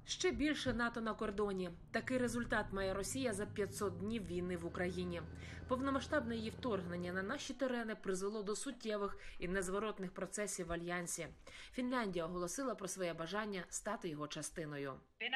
Ще більше НАТО на кордоні. Такий результат має Росія за 500 днів війни в Україні. Повномасштабне її вторгнення на наші терени призвело до суттєвих і незворотних процесів в Альянсі. Фінляндія оголосила про своє бажання стати його частиною.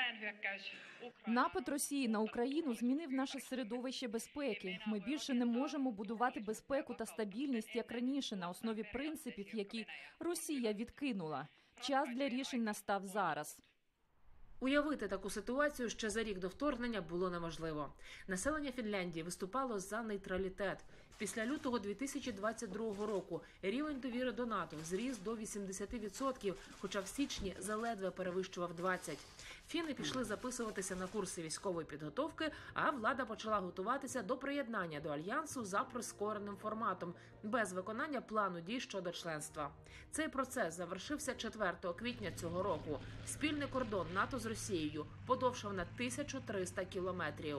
Напад Росії на Україну змінив наше середовище безпеки. Ми більше не можемо будувати безпеку та стабільність, як раніше, на основі принципів, які Росія відкинула. Час для рішень настав зараз. Уявити таку ситуацію ще за рік до вторгнення було неможливо. Населення Фінляндії виступало за нейтралітет. Після лютого 2022 року рівень довіри до НАТО зріс до 80%, хоча в січні заледве перевищував 20%. Фіни пішли записуватися на курси військової підготовки, а влада почала готуватися до приєднання до Альянсу за прискореним форматом, без виконання плану дій щодо членства. Цей процес завершився 4 квітня цього року. Спільний кордон НАТО з Росією подовшав на 1300 кілометрів.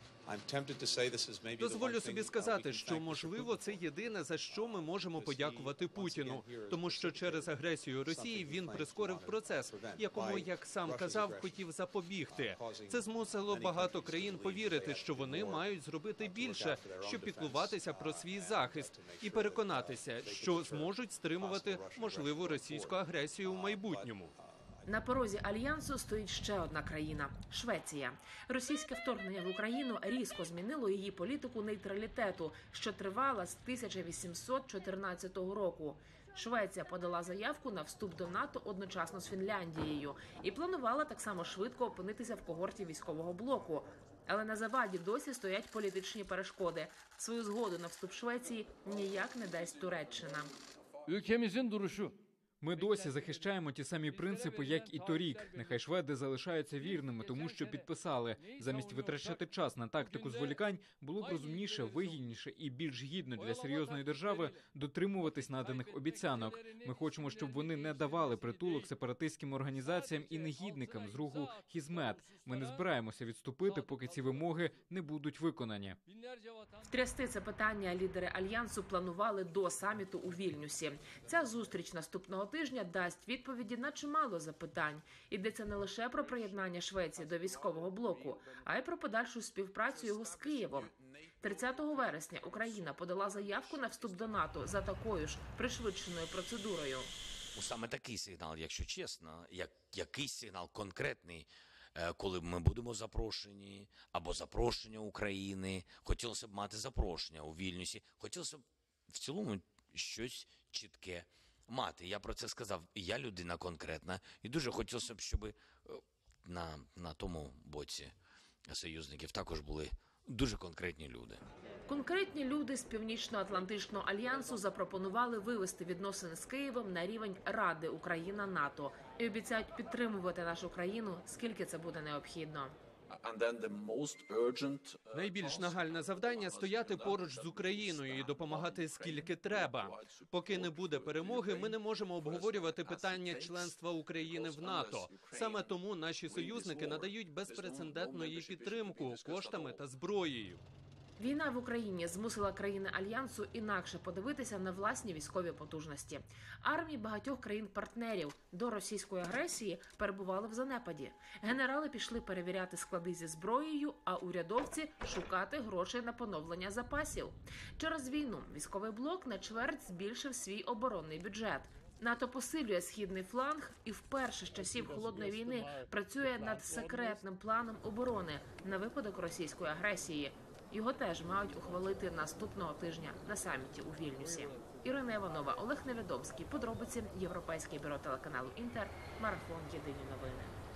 Дозволю собі сказати, що, можливо, це єдине, за що ми можемо подякувати Путіну. Тому що через агресію Росії він прискорив процес, якому, як сам казав, хотів запобігти. Це змусило багато країн повірити, що вони мають зробити більше, щоб піклуватися про свій захист і переконатися, що зможуть стримувати можливу російську агресію в майбутньому. На порозі Альянсу стоїть ще одна країна – Швеція. Російське вторгнення в Україну різко змінило її політику нейтралітету, що тривала з 1814 року. Швеція подала заявку на вступ до НАТО одночасно з Фінляндією і планувала так само швидко опинитися в когорті військового блоку. Але на заваді досі стоять політичні перешкоди. Свою згоду на вступ Швеції ніяк не дасть Туреччина. Ми досі захищаємо ті самі принципи, як і торік. Нехай шведи залишаються вірними, тому що підписали. Замість витрачати час на тактику зволікань, було б розумніше, вигідніше і більш гідно для серйозної держави дотримуватись наданих обіцянок. Ми хочемо, щоб вони не давали притулок сепаратистським організаціям і негідникам з руху Хізмет. Ми не збираємося відступити, поки ці вимоги не будуть виконані. Втрясти це питання лідери Альянсу планували до саміту у Вільнюсі. Ця зустріч наступного тижня дасть відповіді на чимало запитань. Йдеться не лише про приєднання Швеції до військового блоку, а й про подальшу співпрацю його з Києвом. 30 вересня Україна подала заявку на вступ до НАТО за такою ж пришвидшеною процедурою. Саме такий сигнал, якщо чесно, якийсь сигнал конкретний, коли ми будемо запрошені, або запрошення України, хотілося б мати запрошення у Вільнюсі, хотілося б в цілому щось чітке мати. Я про це сказав, я людина конкретна, і дуже хотілося б, щоб на тому боці союзників також були дуже конкретні люди. Конкретні люди з Північно-Атлантичного альянсу запропонували вивести відносини з Києвом на рівень Ради Україна-НАТО і обіцяють підтримувати нашу країну, скільки це буде необхідно. Найбільш нагальне завдання – стояти поруч з Україною і допомагати скільки треба. Поки не буде перемоги, ми не можемо обговорювати питання членства України в НАТО. Саме тому наші союзники надають безпрецедентну їй підтримку коштами та зброєю. Війна в Україні змусила країни Альянсу інакше подивитися на власні військові потужності. Армії багатьох країн-партнерів до російської агресії перебували в занепаді. Генерали пішли перевіряти склади зі зброєю, а урядовці – шукати грошей на поновлення запасів. Через війну військовий блок на чверть збільшив свій оборонний бюджет. НАТО посилює східний фланг і вперше з часів Холодної війни працює над секретним планом оборони на випадок російської агресії. Його теж мають ухвалити наступного тижня на саміті у Вільнюсі. Ірина Іванова, Олег Невідомський. Подробиці. Європейське бюро телеканалу «Інтер». Марафон. Єдині новини.